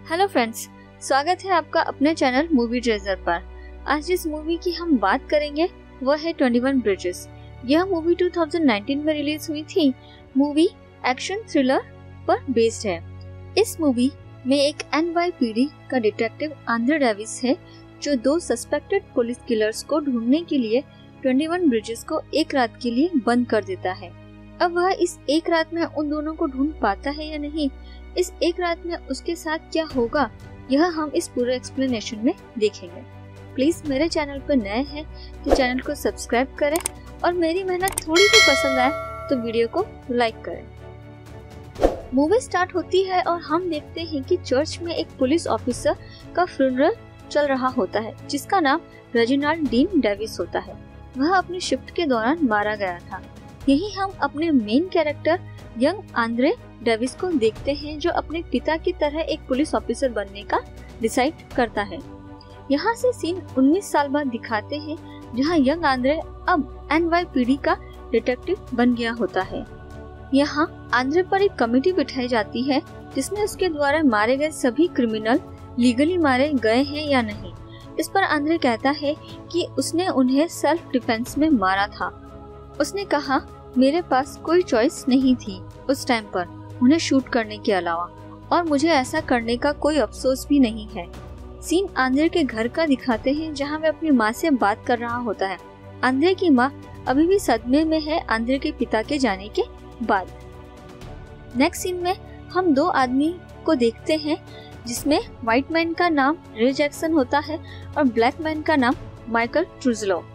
Hello friends, स्वागत है आपका अपने चैनल मूवी ट्रेजर पर। आज जिस मूवी की हम बात करेंगे वह है 21 ब्रिजेस। यह मूवी 2019 में रिलीज हुई थी। मूवी एक्शन थ्रिलर पर बेस्ड है। इस मूवी में एक NYPD का डिटेक्टिव आंद्रे डेविस है जो दो सस्पेक्टेड पुलिस किलर्स को ढूंढने के लिए 21 ब्रिजेस को एक रात के लिए बंद कर देता है। अब वह इस एक रात में उन दोनों को ढूंढ पाता है या नहीं, इस एक रात में उसके साथ क्या होगा, यह हम इस पूरे एक्सप्लेनेशन में देखेंगे। प्लीज मेरे चैनल पर नए हैं तो चैनल को सब्सक्राइब करें और मेरी मेहनत थोड़ी भी पसंद आए तो वीडियो को लाइक करें। मूवी स्टार्ट होती है और हम देखते हैं कि चर्च में एक पुलिस ऑफिसर का फ्यूनरल चल रहा होता है जिसका नाम रेजिनाल्ड डीन डेविस होता है। वह अपनी शिफ्ट के दौरान मारा गया था। यही हम अपने main character young Andre Davis को देखते हैं जो अपने पिता की तरह एक पुलिस ऑफिसर बनने का डिसाइड करता है। यहाँ से सीन 19 साल बाद दिखाते हैं जहाँ यंग आंद्रे अब NYPD का डिटेक्टिव बन गया होता है। यहाँ आंद्रे पर एक कमेटी बिठाई जाती है जिसमें उसके द्वारा मारे गए सभी क्रिमिनल लीगली मारे गए हैं या नहीं। इस पर आंद्रे कहता है कि उसने उन्हें सेल्फ डिफेंस में मारा था। उसने कहा मेरे पास कोई चॉइस नहीं थी उस टाइम पर उन्हें शूट करने के अलावा, और मुझे ऐसा करने का कोई अफसोस भी नहीं है। सीन आंद्रे के घर का दिखाते हैं जहां वह अपनी माँ से बात कर रहा होता है। आंद्रे की माँ अभी भी सदमे में है आंद्रे के पिता के जाने के बाद। नेक्स्ट सीन में हम दो आदमी को देखते हैं जिसमें व्हाइट मैन का नाम रे जैक्सन होता है और ब्लैक मैन का नाम माइकल ट्रूजलो,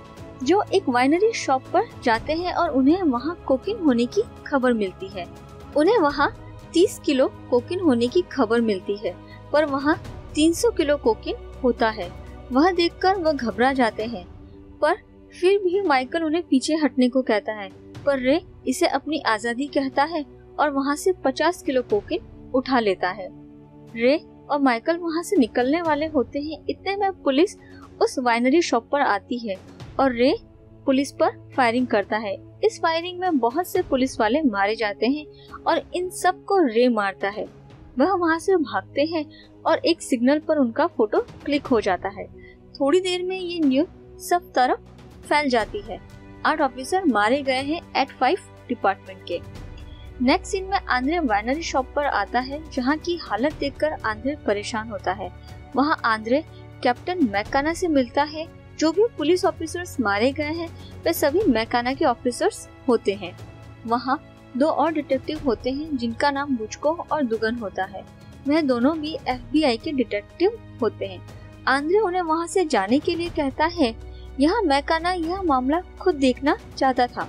जो एक वाइनरी शॉप पर जाते हैं और उन्हें वहाँ कोकीन होने की खबर मिलती है। उन्हें वहाँ 30 किलो कोकीन होने की खबर मिलती है पर वहाँ 300 किलो कोकीन होता है। वह देखकर वह घबरा जाते हैं पर फिर भी माइकल उन्हें पीछे हटने को कहता है, पर रे इसे अपनी आजादी कहता है और वहाँ से 50 किलो कोकीन उठा लेता है। रे और माइकल वहाँ से निकलने वाले होते हैं। इतने में पुलिस उस वाइनरी शॉप पर आती है और रे पुलिस पर फायरिंग करता है। इस फायरिंग में बहुत से पुलिस वाले मारे जाते हैं और इन सब को रे मारता है। वह वहाँ से भागते हैं और एक सिग्नल पर उनका फोटो क्लिक हो जाता है। थोड़ी देर में ये न्यूज़ सब तरफ फैल जाती है। 8 ऑफिसर मारे गए हैं एट 5 डिपार्टमेंट के। नेक्स्ट सीन में आंद्रे वाइनरी शॉप पर आता है जहाँ की हालत देखकर आंद्रे परेशान होता है। वहाँ आंद्रे कैप्टन मैकाना से मिलता है। जो भी पुलिस ऑफिसर्स मारे गए हैं वे सभी मैकाना के ऑफिसर्स होते हैं। वहाँ 2 और डिटेक्टिव होते हैं जिनका नाम बुचको और दुगन होता है। वह दोनों भी FBI के डिटेक्टिव होते हैं। आंद्रे उन्हें वहाँ से जाने के लिए कहता है। यहाँ मैकाना यह मामला खुद देखना चाहता था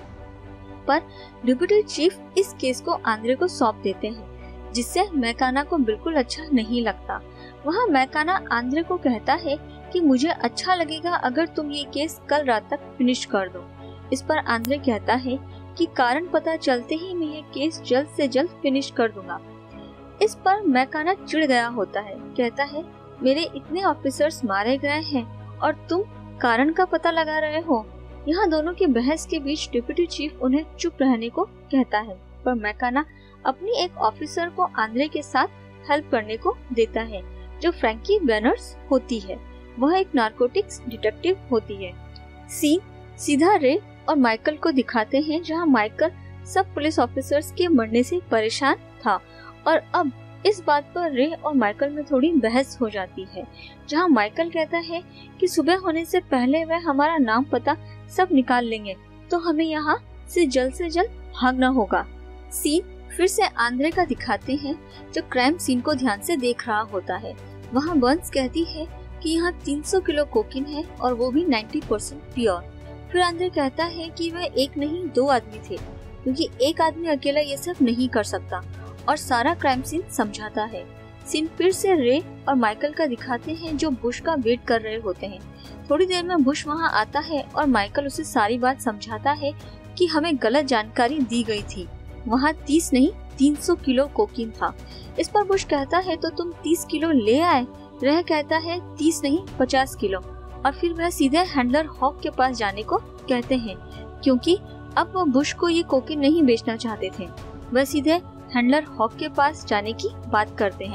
पर डिप्टी चीफ इस केस को आंद्रे को सौंप देते हैं जिससे मैकाना को बिल्कुल अच्छा नहीं लगता। वहाँ मैकाना आंद्रे को कहता है कि मुझे अच्छा लगेगा अगर तुम ये केस कल रात तक फिनिश कर दो। इस पर आंद्रे कहता है कि कारण पता चलते ही मैं ये केस जल्द से जल्द फिनिश कर दूंगा। इस पर मैकाना चिढ़ गया होता है, कहता है मेरे इतने ऑफिसर्स मारे गए हैं और तुम कारण का पता लगा रहे हो। यहाँ दोनों की बहस के बीच डिप्टी चीफ उन्हें चुप रहने को कहता है पर मैकाना अपनी एक ऑफिसर को आंद्रे के साथ हेल्प करने को देता है जो फ्रैंकी बैनर्स होती है। वह एक नारकोटिक्स डिटेक्टिव होती है। सीन सीधा रे और माइकल को दिखाते हैं जहां माइकल सब पुलिस ऑफिसर्स के मरने से परेशान था और अब इस बात पर रे और माइकल में थोड़ी बहस हो जाती है जहां माइकल कहता है कि सुबह होने से पहले वह हमारा नाम पता सब निकाल लेंगे तो हमें यहाँ से जल्द भागना होगा। सीन फिर से आंद्रे का दिखाते हैं जो क्राइम सीन को ध्यान से देख रहा होता है। वहाँ बर्न्स कहती है कि यहाँ 300 किलो कोकीन है और वो भी 90% प्योर। फिर आंद्रे कहता है कि वह एक नहीं 2 आदमी थे क्योंकि एक आदमी अकेला ये सब नहीं कर सकता और सारा क्राइम सीन समझाता है। सीन फिर से रे और माइकल का दिखाते हैं जो बुश का वेट कर रहे होते हैं। थोड़ी देर में बुश वहाँ आता है और माइकल उसे सारी बात समझाता है कि हमें गलत जानकारी दी गई थी। वहाँ 30 नहीं 300 किलो कोकीन था। इस पर बुश कहता है तो तुम 30 किलो ले आए। रह कहता है 30 नहीं 50 किलो और फिर वह सीधे हैंडलर हॉक के पास जाने को कहते हैं क्योंकि अब वो बुश को ये कोकीन नहीं बेचना चाहते थे। वह सीधे हैंडलर हॉक के पास जाने की बात करते हैं।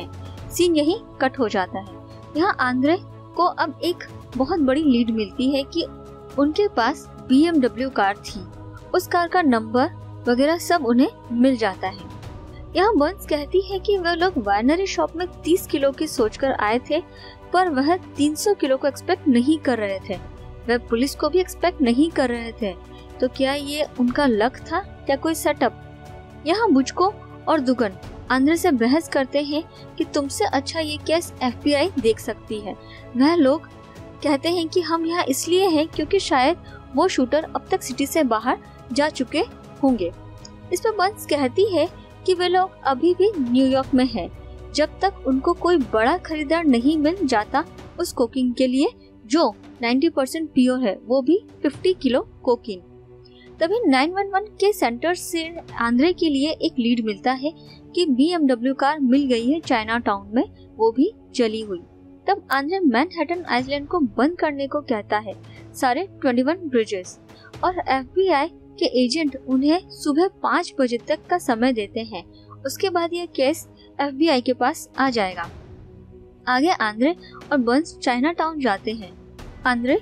सीन यहीं कट हो जाता है। यहाँ आंद्रे को अब एक बहुत बड़ी लीड मिलती है कि उनके पास BMW कार थी। उस कार का नंबर वगैरह सब उन्हें मिल जाता है। यहाँ बर्न्स कहती है कि वह लोग वाइनरी शॉप में 30 किलो की सोचकर आए थे, पर वह 300 किलो को एक्सपेक्ट नहीं कर रहे थे। वह पुलिस को भी एक्सपेक्ट नहीं कर रहे थे। तो क्या ये उनका लक था या कोई सेटअप? यहाँ बुचको और दुगन आंद्रे से बहस करते हैं कि तुमसे अच्छा ये केस FBI देख सकती है। वह लोग कहते हैं कि हम यहाँ इसलिए हैं क्योंकि शायद वो शूटर अब तक सिटी से बाहर जा चुके होंगे। इस पर बर्न्स कहती है कि वे लोग अभी भी न्यूयॉर्क में हैं, जब तक उनको कोई बड़ा खरीदार नहीं मिल जाता उस कोकीन के लिए जो 90% प्योर है, वो भी 50 किलो कोकीन। तभी 911 के सेंटर से आंद्रे के लिए एक लीड मिलता है कि BMW कार मिल गई है चाइना टाउन में, वो भी जली हुई। तब आंद्रे मैनहट्टन आइलैंड को बंद करने को कहता है, सारे 21 ब्रिजेस, और FBI के एजेंट उन्हें सुबह 5 बजे तक का समय देते हैं। उसके बाद यह केस FBI के पास आ जाएगा। आगे आंद्रे और बर्न्स चाइना टाउन जाते हैं। आंद्रे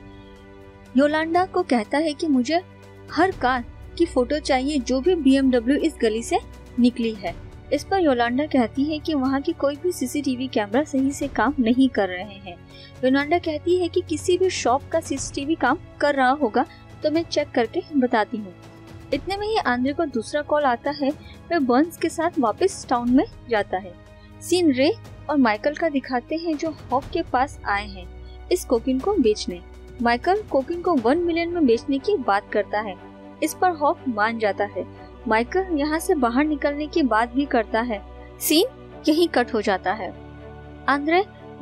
योलांडा को कहता है कि मुझे हर कार की फोटो चाहिए जो भी BMW इस गली से निकली है। इस पर योलांडा कहती है कि वहाँ की कोई भी CCTV कैमरा सही से काम नहीं कर रहे हैं। योलांडा कहती है कि किसी भी शॉप का CCTV काम कर रहा होगा तो मैं चेक करके बताती हूँ। इतने में ही आंद्रे को दूसरा कॉल आता है। वह बर्न्स के साथ वापस टाउन में जाता है। सीन रे और माइकल का दिखाते हैं जो हॉक के पास आए हैं इस कोकीन को बेचने। माइकल कोकीन को 1 मिलियन में बेचने की बात करता है। इस पर हॉक मान जाता है। माइकल यहाँ से बाहर निकलने की बात भी करता है। सीन यहीं कट हो जाता है। आंद्रे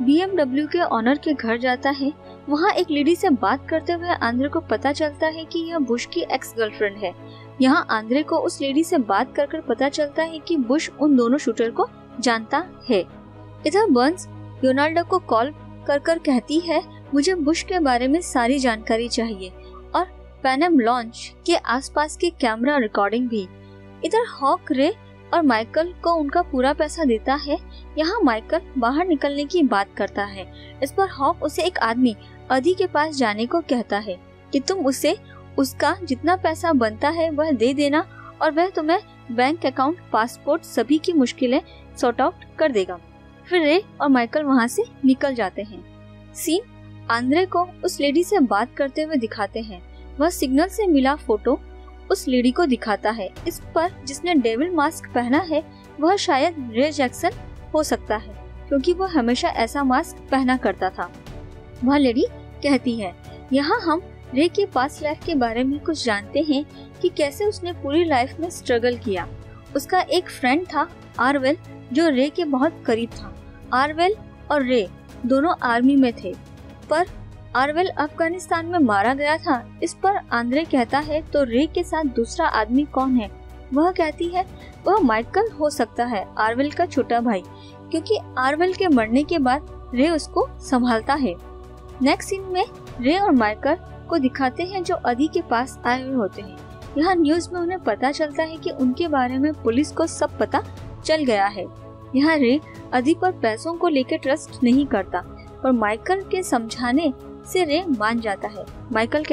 BMW के ऑनर के घर जाता है। वहाँ एक लेडी से बात करते हुए आंद्रे को पता चलता है कि यह बुश की एक्स गर्लफ्रेंड है। यहाँ आंद्रे को उस लेडी से बात कर पता चलता है कि बुश उन दोनों शूटर को जानता है। इधर बर्न्स योलांडा को कॉल कर कहती है, मुझे बुश के बारे में सारी जानकारी चाहिए और पैनम लॉन्च के आसपास के कैमरा रिकॉर्डिंग भी। इधर हॉक रे और माइकल को उनका पूरा पैसा देता है। यहाँ माइकल बाहर निकलने की बात करता है। इस पर हॉक उसे एक आदमी अदी के पास जाने को कहता है कि तुम उसे उसका जितना पैसा बनता है वह दे देना और वह तुम्हें बैंक अकाउंट, पासपोर्ट सभी की मुश्किलें सॉर्ट आउट कर देगा। फिर रे और माइकल वहाँ से निकल जाते हैं। सीन आंद्रे को उस लेडी से बात करते हुए दिखाते हैं। वह सिग्नल से मिला फोटो उस लेडी को दिखाता है। इस पर जिसने डेविल मास्क पहना है वह शायद रे जैक्सन हो सकता है क्योंकि वह हमेशा ऐसा मास्क पहना करता था। वह लेडी कहती है, यहाँ हम रे के पास्ट लाइफ के बारे में कुछ जानते हैं कि कैसे उसने पूरी लाइफ में स्ट्रगल किया। उसका एक फ्रेंड था आरवेल जो रे के बहुत करीब था। आरवेल और रे दोनों आर्मी में थे, पर आरवेल अफगानिस्तान में मारा गया था। इस पर आंद्रे कहता है, तो रे के साथ दूसरा आदमी कौन है? वह कहती है वह माइकल हो सकता है, आरवेल का छोटा भाई, क्योंकि आरवेल के मरने के बाद रे उसको संभालता है। नेक्स्ट सीन में रे और माइकल को दिखाते हैं जो अदी के पास आए हुए होते हैं। यहाँ न्यूज में उन्हें पता चलता है कि उनके बारे में पुलिस को सब पता चल गया है। यहाँ रे अदी पर पैसों को लेकर ट्रस्ट नहीं करता, पर माइकल के समझाने से रे मान जाता है। माइकल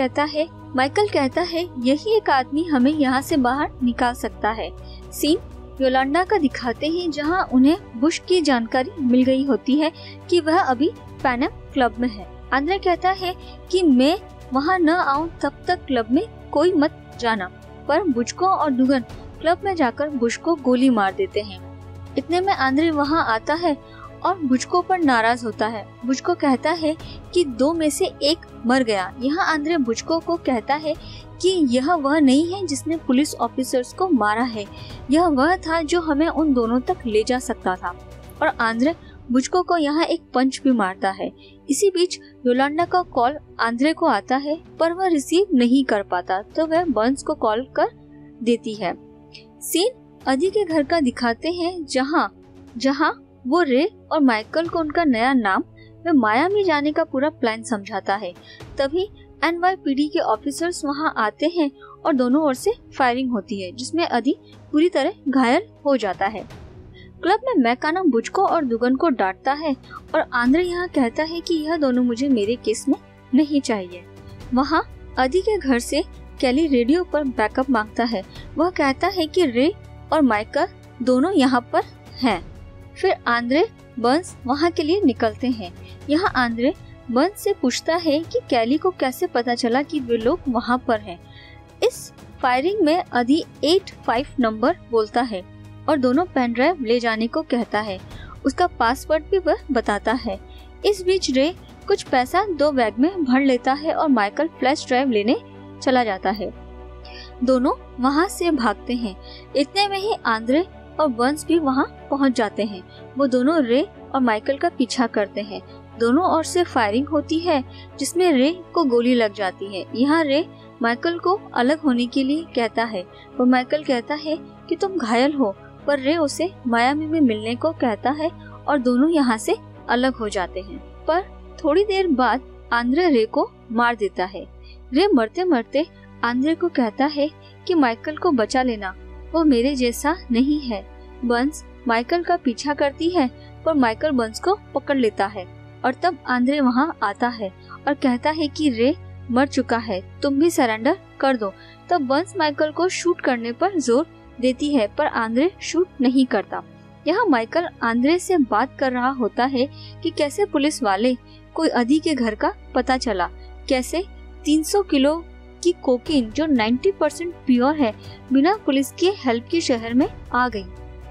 कहता है यही एक आदमी हमें यहाँ से बाहर निकाल सकता है। सीन योलांडा का दिखाते हैं जहाँ उन्हें बुश की जानकारी मिल गई होती है कि वह अभी पैनम क्लब में है। आंद्रे कहता है कि मैं वहाँ न आऊँ तब तक क्लब में कोई मत जाना, पर बुचको और दुगन क्लब में जाकर बुश को गोली मार देते हैं। इतने में आंद्रे वहाँ आता है और बुचको पर नाराज होता है। बुचको कहता है कि 2 में से 1 मर गया। यहाँ आंद्रे बुचको को कहता है कि यह वह नहीं है जिसने पुलिस ऑफिसर्स को मारा है, यह वह था जो हमें उन दोनों तक ले जा सकता था। और आंद्रे बुचको को यहाँ एक पंच भी मारता है। इसी बीच योलांडा का कॉल आंद्रे को आता है, पर वह रिसीव नहीं कर पाता, तो वह बर्न्स को कॉल कर देती है। सीन अदी के घर का दिखाते हैं जहाँ वो रे और माइकल को उनका नया नाम वे मायामी जाने का पूरा प्लान समझाता है। तभी NYPD के ऑफिसर्स वहां आते हैं और दोनों ओर से फायरिंग होती है, जिसमें अदी पूरी तरह घायल हो जाता है। क्लब में मैकाना बुचको और दुगन को डांटता है और आंद्रे यहाँ कहता है कि यह दोनों मुझे मेरे केस में नहीं चाहिए। वहाँ अदी के घर से कैली रेडियो पर बैकअप मांगता है। वह कहता है कि रे और माइकल दोनों यहाँ पर हैं। फिर आंद्रे बर्न्स वहाँ के लिए निकलते हैं। यहाँ आंद्रे बर्न्स से पूछता है कि कैली को कैसे पता चला कि वे लोग वहाँ पर हैं। इस फायरिंग में अदी 85 नंबर बोलता है और दोनों पेन ड्राइव ले जाने को कहता है। उसका पासवर्ड भी वह बताता है। इस बीच रे कुछ पैसा 2 बैग में भर लेता है और माइकल फ्लैश ड्राइव लेने चला जाता है। दोनों वहाँ से भागते हैं। इतने में ही आंद्रे और बर्न्स भी वहाँ पहुँच जाते हैं। वो दोनों रे और माइकल का पीछा करते हैं। दोनों ओर से फायरिंग होती है जिसमें रे को गोली लग जाती है। यहाँ रे माइकल को अलग होने के लिए कहता है। वो माइकल कहता है कि तुम घायल हो, पर रे उसे मायामी में मिलने को कहता है और दोनों यहाँ से अलग हो जाते हैं। पर थोड़ी देर बाद आंद्रे रे को मार देता है। रे मरते मरते आंद्रे को कहता है कि माइकल को बचा लेना, वो मेरे जैसा नहीं है। बर्न्स माइकल का पीछा करती है पर माइकल बर्न्स को पकड़ लेता है और तब आंद्रे वहाँ आता है और कहता है कि रे मर चुका है, तुम भी सरेंडर कर दो। तब बर्न्स माइकल को शूट करने पर जोर देती है पर आंद्रे शूट नहीं करता। यहाँ माइकल आंद्रे से बात कर रहा होता है कि कैसे पुलिस वाले कोई अदी के घर का पता चला, कैसे 300 किलो की कोकीन जो 90% प्योर है बिना पुलिस के हेल्प के शहर में आ गई।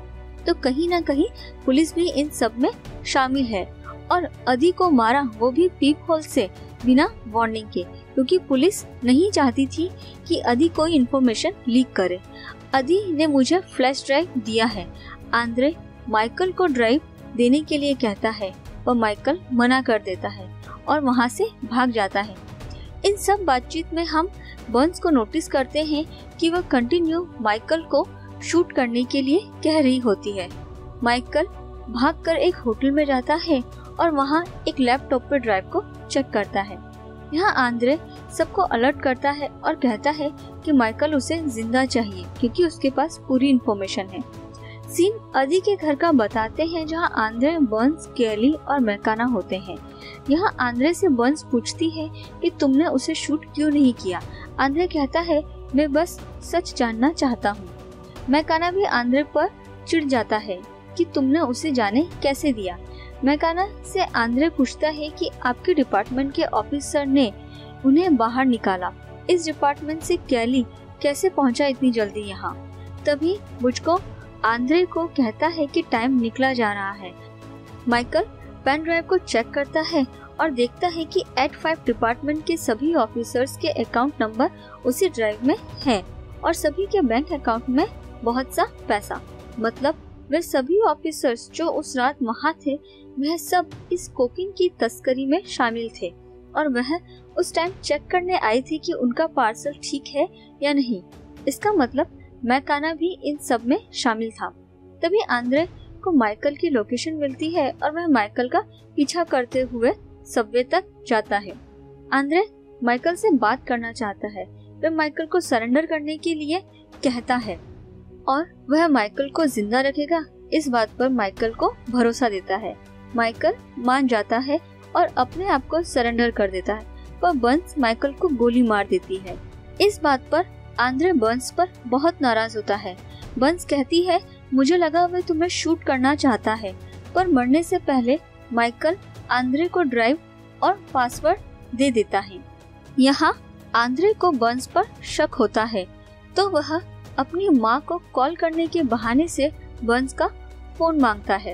तो कहीं ना कहीं पुलिस भी इन सब में शामिल है और अदी को मारा वो भी पीप होल से बिना वार्निंग के, क्योंकि पुलिस नहीं चाहती थी कि अदी कोई इन्फॉर्मेशन लीक करे। अदी ने मुझे फ्लैश ड्राइव दिया है। आंद्रे माइकल को ड्राइव देने के लिए कहता है पर माइकल मना कर देता है और वहाँ से भाग जाता है। इन सब बातचीत में हम बर्न्स को नोटिस करते हैं कि वह कंटिन्यू माइकल को शूट करने के लिए कह रही होती है। माइकल भागकर एक होटल में जाता है और वहाँ एक लैपटॉप पर ड्राइव को चेक करता है। यहाँ आंद्रे सबको अलर्ट करता है और कहता है कि माइकल उसे जिंदा चाहिए क्योंकि उसके पास पूरी इन्फॉर्मेशन है। सीन अदी के घर का बताते हैं जहाँ आंद्रे, बर्न्स, कैली और मैकाना होते हैं। यहाँ आंद्रे से बर्न्स पूछती है कि तुमने उसे शूट क्यों नहीं किया। आंद्रे कहता है मैं बस सच जानना चाहता हूँ। मैकाना भी आंद्रे पर चिढ़ जाता है कि तुमने उसे जाने कैसे दिया। मैकाना से आंद्रे पूछता है कि आपके डिपार्टमेंट के ऑफिसर ने उन्हें बाहर निकाला। इस डिपार्टमेंट से कैली कैसे पहुंचा इतनी जल्दी यहाँ। तभी बुचको आंद्रे को कहता है कि टाइम निकला जा रहा है। माइकल पेन ड्राइव को चेक करता है और देखता है कि 85 डिपार्टमेंट के सभी ऑफिसर्स के अकाउंट नंबर उसी ड्राइव में है और सभी के बैंक अकाउंट में बहुत सा पैसा। मतलब वे सभी ऑफिसर्स जो उस रात वहाँ थे वह सब इस कोकीन की तस्करी में शामिल थे और वह उस टाइम चेक करने आए थे कि उनका पार्सल ठीक है या नहीं। इसका मतलब मैकाना भी इन सब में शामिल था। तभी आंद्रे को माइकल की लोकेशन मिलती है और वह माइकल का पीछा करते हुए सबवे तक जाता है। आंद्रे माइकल से बात करना चाहता है। वह माइकल को सरेंडर करने के लिए कहता है और वह माइकल को जिंदा रखेगा, इस बात पर माइकल को भरोसा देता है। माइकल मान जाता है और अपने आप को सरेंडर कर देता है, पर बर्न्स माइकल को गोली मार देती है। इस बात पर आंद्रे बर्न्स पर बहुत नाराज होता है। बर्न्स कहती है मुझे लगा वह तुम्हें शूट करना चाहता है, पर मरने से पहले माइकल आंद्रे को ड्राइव और पासवर्ड दे देता है। यहाँ आंद्रे को बर्न्स पर शक होता है तो वह अपनी माँ को कॉल करने के बहाने से बर्न्स का फोन मांगता है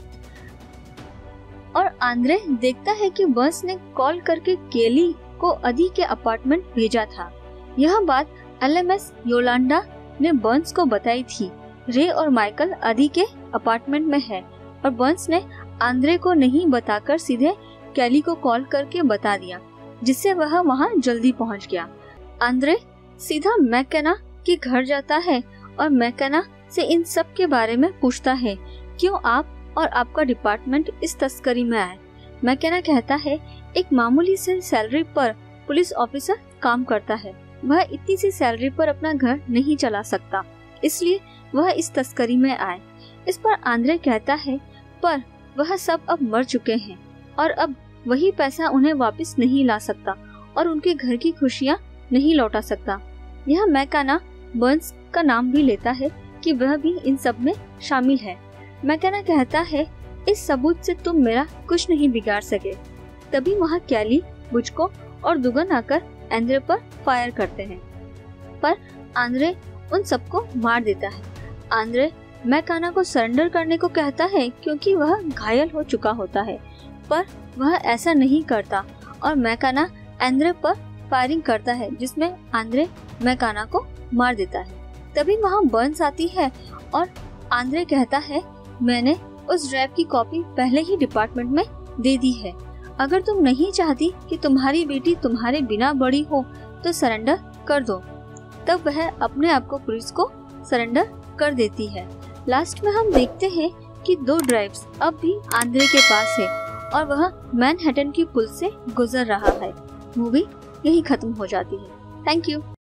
और आंद्रे देखता है कि बर्न्स ने कॉल करके केली को अदी के अपार्टमेंट भेजा था। यह बात एलएमएस योलांडा ने बर्न्स को बताई थी। रे और माइकल अदी के अपार्टमेंट में है और बर्न्स ने आंद्रे को नहीं बताकर सीधे केली को कॉल करके बता दिया, जिससे वह वहां जल्दी पहुंच गया। आंद्रे सीधा मैकेना के घर जाता है और मैकेना से इन सब के बारे में पूछता है, क्यों आप और आपका डिपार्टमेंट इस तस्करी में आए। मैकेना कहता है एक मामूली से सैलरी पर पुलिस ऑफिसर काम करता है, वह इतनी सी सैलरी पर अपना घर नहीं चला सकता, इसलिए वह इस तस्करी में आए। इस पर आंद्रे कहता है पर वह सब अब मर चुके हैं और अब वही पैसा उन्हें वापस नहीं ला सकता और उनके घर की खुशियाँ नहीं लौटा सकता। यह मैकाना बर्न्स का नाम भी लेता है कि वह भी इन सब में शामिल है। मैकाना कहता है इस सबूत से तुम मेरा कुछ नहीं बिगाड़ सके। तभी वहाँ कैली, बुचको और दुगन आकर आंद्रे पर फायर करते हैं, पर आंद्रे उन सबको मार देता है। आंद्रे मैकाना को सरेंडर करने को कहता है क्योंकि वह घायल हो चुका होता है, पर वह ऐसा नहीं करता और मैकाना आंद्रे पर फायरिंग करता है जिसमें आंद्रे मैकाना को मार देता है। तभी वहाँ बर्न्स आती है और आंद्रे कहता है मैंने उस ड्राइव की कॉपी पहले ही डिपार्टमेंट में दे दी है। अगर तुम नहीं चाहती कि तुम्हारी बेटी तुम्हारे बिना बड़ी हो तो सरेंडर कर दो। तब वह अपने आप को पुलिस को सरेंडर कर देती है। लास्ट में हम देखते हैं कि 2 ड्राइव्स अब भी आंद्रे के पास है और वह मैनहट्टन की पुल से गुजर रहा है। मूवी यही खत्म हो जाती है। Thank you.